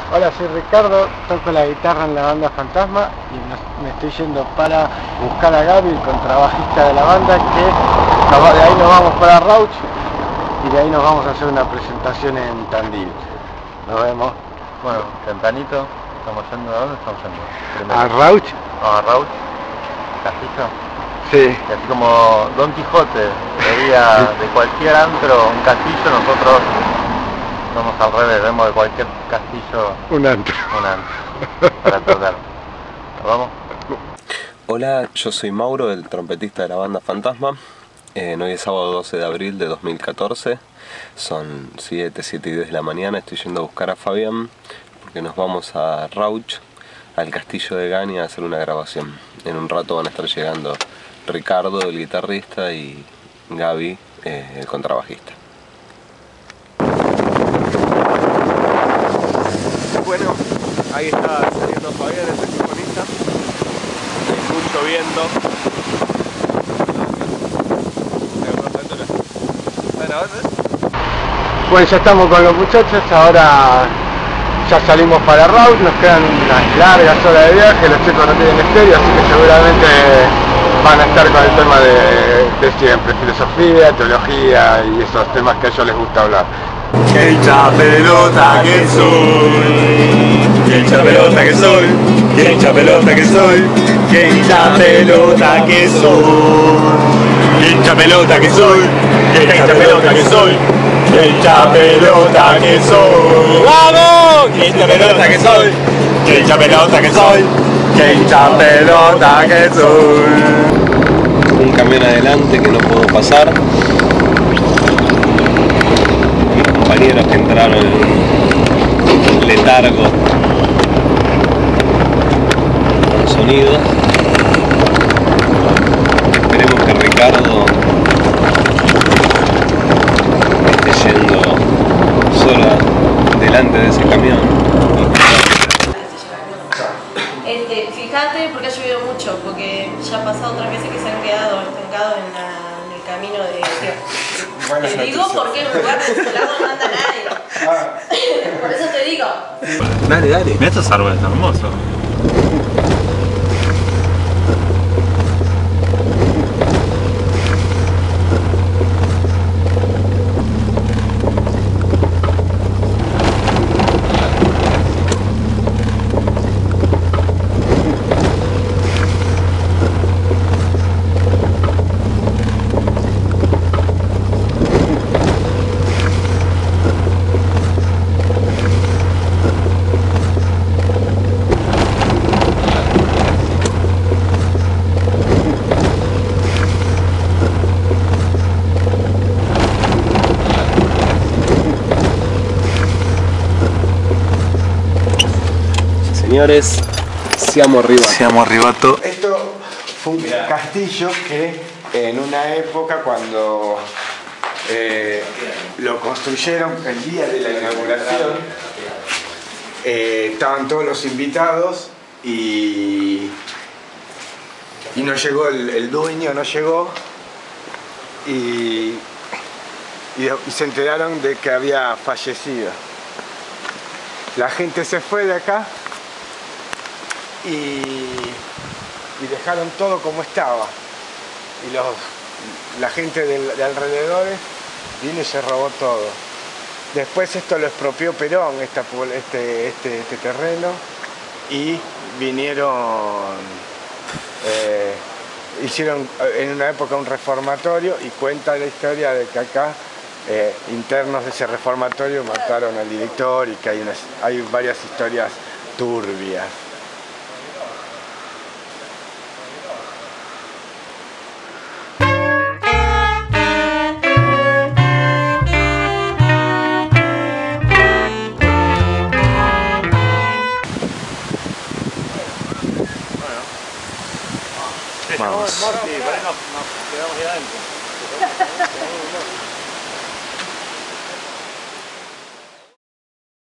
Hola, soy Ricardo, toco la guitarra en la banda Fantasma y me estoy yendo para buscar a Gaby, el contrabajista de la banda, que de ahí nos vamos para Rauch y de ahí nos vamos a hacer una presentación en Tandil. Nos vemos. Bueno, tempranito, estamos yendo. ¿A dónde estamos yendo? Primero. ¿A Rauch? ¿A Rauch? ¿Castillo? Sí. Y así como Don Quijote veía de cualquier antro un castillo, nosotros somos al revés, vemos de cualquier castillo Un antro. Para tocar. ¿Nos vamos? Hola, yo soy Mauro, el trompetista de la banda Fantasma. Hoy es sábado 12 de abril de 2014. Son 7 y 10 de la mañana. Estoy yendo a buscar a Fabián porque nos vamos a Rauch, al castillo de Gani, a hacer una grabación. En un rato van a estar llegando Ricardo, el guitarrista, y Gaby, el contrabajista. Bueno, ahí está saliendo Fabián, el saxofonista. Mucho viento. Bueno, ya estamos con los muchachos, ahora ya salimos para Rauch, nos quedan unas largas horas de viaje, los chicos no tienen estéreo, así que seguramente van a estar con el tema de siempre, filosofía, teología y esos temas que a ellos les gusta hablar. ¡Qué hincha pelota que soy! ¡Qué hincha pelota que soy! ¡Qué hincha pelota que soy! ¡Qué hincha pelota que soy! ¡Qué hincha pelota que soy! ¡Qué hincha pelota que soy! ¡Qué hincha pelota que soy! ¡Vamos! ¡Qué hincha pelota que soy! ¡Qué hincha pelota que soy! ¡Qué hincha pelota que soy! Un camión adelante que no puedo pasar. Compañeros que entraron en un letargo con sonido. Esperemos que Ricardo esté yendo sola delante de ese camión. Fíjate porque ha llovido mucho, porque ya ha pasado otras veces que se han quedado estancados en el camino de Dios. Te digo porque en un lugar desolado no anda nadie. Por eso te digo. Dale, dale. Mira estos árboles hermosos. Señores, siamo arrivato. Siamo arrivato. Esto fue un castillo que en una época cuando lo construyeron el día de la inauguración, estaban todos los invitados y no llegó el dueño, no llegó y se enteraron de que había fallecido. La gente se fue de acá y dejaron todo como estaba, y la gente de alrededores vino y se robó todo. Después esto lo expropió Perón, este terreno, y vinieron, hicieron en una época un reformatorio, y cuenta la historia de que acá internos de ese reformatorio mataron al director y que hay varias historias turbias. Vamos. Nos quedamos ahí adentro.